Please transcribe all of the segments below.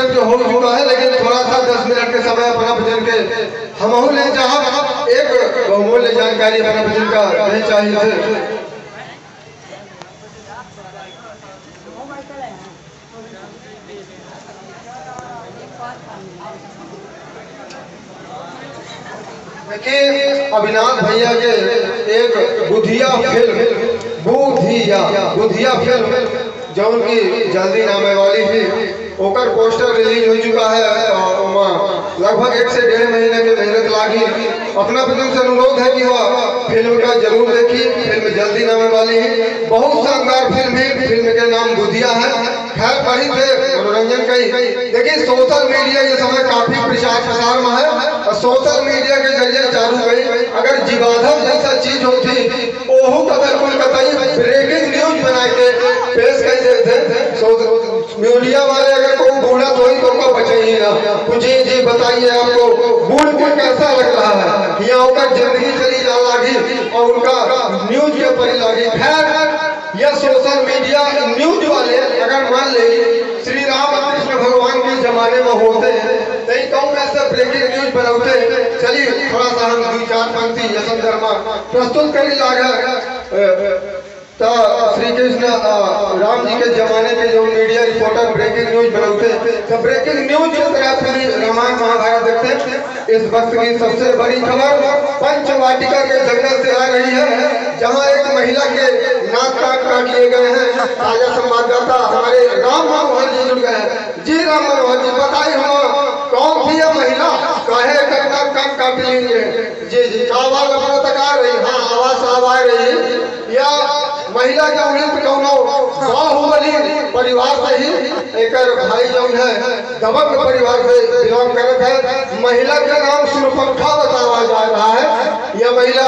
Minute जो हो चुका है, लेकिन थोड़ा सा 10 मिनट के समय अपना भजन के हम ले जहाँ एक बहुमूल्य जानकारी अपना भजन का नहीं चाहिए थे। अविनाश भैया के एक बुधिया फिल्म जो उनकी जल्दी नामे वाली थी, ओकर पोस्टर रिलीज हो चुका है और लगभग 1 से 1.5 महीने की मेहनत लागी। अपना भजन से अनुरोध है कि वह फिल्म का जरूर देखिए। फिल्म जल्दी नामे वाली है, बहुत शानदार फिल्म है। फिल्म के नाम बुधिया है। खैर बड़ी थे मनोरंजन का ही। देखिए सोशल मीडिया के समय काफी प्रचार प्रसार में है और सोशल मीडिया के जरिए चालू गई। अगर जीवाधव जैसा चीज होती ओहू कदर कुल कतई ब्रेकिंग न्यूज बना के पेश कर देते मीडिया वाले। अगर कोई बूढ़ा तो ही तो बचाइए ना कुछ जी बताइए आपको बूढ़ को कैसा लग रहा है, यहाँ उनका जिंदगी चली जा लगी और उनका न्यूज के परी लगी। खैर यह सोशल मीडिया न्यूज वाले अगर मान ले श्री राम कृष्ण भगवान के जमाने में होते तो कौन ऐसे ब्रेकिंग न्यूज बनाते। चलिए थोड़ा सा हम 2-4 पंक्ति संदर्भ प्रस्तुत करी लागा। तो श्री कृष्ण राम जी के जमाने के जो मीडिया रिपोर्टर ब्रेकिंग न्यूज बनाते तो ब्रेकिंग न्यूज की तरह पूरी रामायण महाभारत देखते हैं। इस वक्त की सबसे बड़ी खबर पंचवाटिका के जंगल से आ रही है, जहां एक महिला के नाक काट लिए गए हैं। ताजा संवाददाता हमारे राम मनोहर जी जुड़ गए हैं। जी राम मनोहर जी बताइए हम कौन थी यह महिला, कहे करना कम काट लेंगे। जी जी आवाज अपना तक आ रही? हाँ आवाज साफ आ रही है। या महिला के उड़ित कौनो बाहुबली परिवार से ही एक भाई जो है दबंग परिवार से बिलोंग करते हैं। महिला का नाम सुरपंखा बताया जा रहा है। यह महिला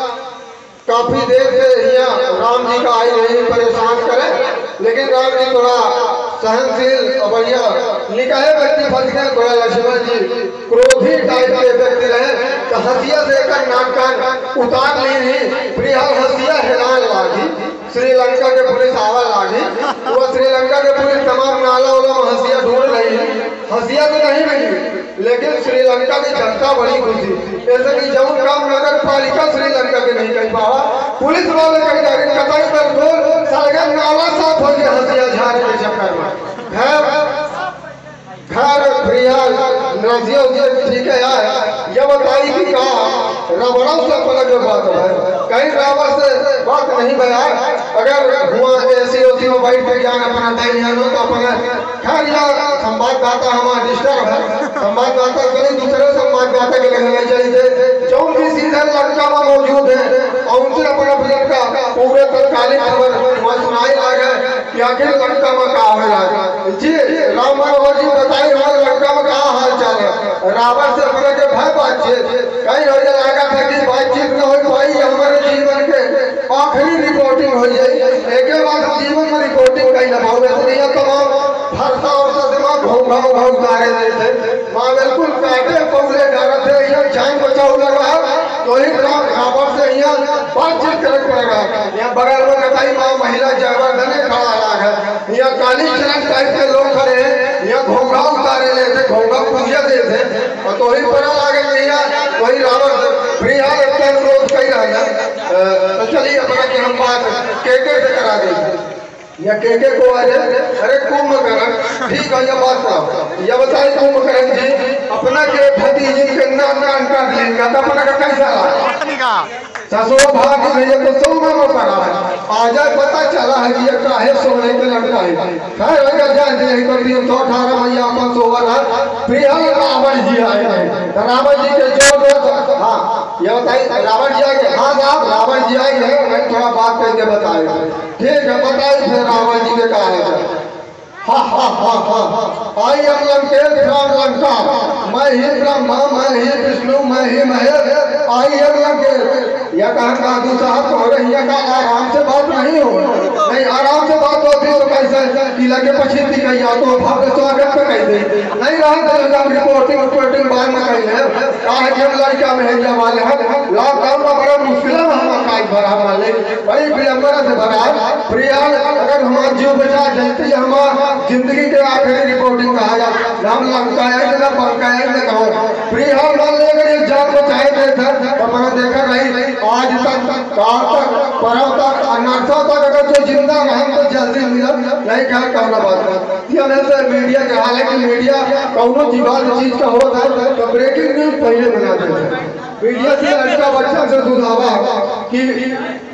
काफी देर से यहाँ राम जी का आई नहीं परेशान करे, लेकिन राम जी थोड़ा सहनशील और बढ़िया निकाय व्यक्ति फंस गए। थोड़ा लक्ष्मण जी क्रोधी टाइप के व्यक्ति रहे तो हंसिया से नाक कान उतार ली। प्रिया हंसिया हैरान लागी। श्रीलंका के पुलिस आवा लागी। वो श्रीलंका के पुलिस तमाम नाला वाला में हंसिया ढूंढ रही है। हंसिया तो नहीं मिली, लेकिन श्रीलंका की जनता बड़ी खुशी। जैसे कि जब काम नगर पालिका श्रीलंका के नहीं कर पावा, पुलिस वाले कहीं कताई पर बोल सारे नाला साफ हो गया हंसिया झाड़ के चक्कर में। घर प्रिया नजियों ठीक है यार। ये बताई कि कहा रावण से पलक बात है, कहीं रावण से बात नहीं बया। अगर हुआ ऐसी होती में बैठ के ज्ञान अपना दैनिक तो अपना खैर यार संवाददाता हमारा डिस्टर्ब है। संवाददाता कहीं दूसरे संवाददाता के लगने चाहिए जो उनकी सीधे लंका में मौजूद है और उनसे अपना भजन का पूरे तत्कालीन खबर सुनाई लगे कि आखिर लंका में क्या हो रहा है। जी राम मनोहर जी बताइए हमारे लंका में क्या हाल चाल है। रावण से अपने के भय बातचीत कहीं हो जाएगा था कि बातचीत न हो पाई। हमारे जीवन के आखिरी रिपोर्टिंग हो जाए एक बाद जीवन में रिपोर्टिंग कहीं न भाव तमाम फरसा और सदमा घाव उतारे देते माँ बिल्कुल काटे पौधे डाले थे। यहाँ जान बचाव लगा तो ही रावण से यहाँ बातचीत कर पड़ेगा। यहाँ बगल में बताई माँ महिला जयवर्धन खड़ा है। यहाँ काली चरण टाइप के लोग खड़े हैं। यहाँ घोंघा उतारे लेते घोंघा पूजा देते और तो ही पड़ा लागे यहाँ वही रावण प्रिया अनुरोध कही रहा है। तो चलिए अपना की हम बात के से करा देंगे या के को आ जाए। अरे कुंभकर्ण ठीक है ये बात था। ये बताइए कुंभकर्ण जी अपना के भतीजी के नाम कर लेंगे तो अपना का कैसा रहा ससो भाग भैया तो सोना में पड़ा है। आज पता चला है कि ये काहे सोने के लड़का है। खैर अगर जानते हैं कर दिए 118 मैया अपन सोवर है। प्रिया रावण जी आए हैं। रावण जी के जो हाँ ये बताइए रावण जी आए। हाँ साहब रावण जी आए हैं। मैं थोड़ा बात करके बताएगा ठीक है। बताइए फिर रावण जी के कहा है। I am Lankesh from Lanka, मैं ही ब्रह्मा मैं ही विष्णु मैं ही महेश। आई एम लंकेश या कहा दूसरा हो रही है का आराम से बात नहीं हो नहीं आराम से बात होती तो कैसे किला के पछी दिखाई जा तो भव्य स्वागत पे कह दे नहीं रहा तो रिपोर्टिंग बाद में कही है कहा कि लड़का में है वाले हैं लॉकडाउन में बड़ा मुश्किल है। हम काज भरा वाले बड़ी विडंबना से भरा प्रिया अगर हमारा जीव बचा जाती है हमारा जिंदगी के आखिरी रिपोर्टिंग कहा जाता नाम लंकाया ना पंकाया ना कहो फ्री हम मान ले अगर एक जान बचाए थे सर अपना देखा नहीं आज तक काल तक परम तक अनर्था तक अगर जो जिंदा हम तो जल्दी मिला नहीं क्या कहना बात है से मीडिया के हाल है कि मीडिया कौनो जीवाल चीज का होता है तो ब्रेकिंग न्यूज पहले बना देते हैं मीडिया से लड़का बच्चा से सुधावा कि